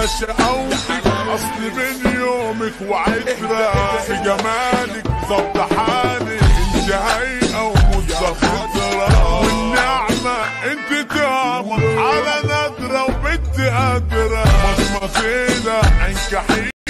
على شقاوتك، اصل من يومك وعترة في جمالك ظبط حالك.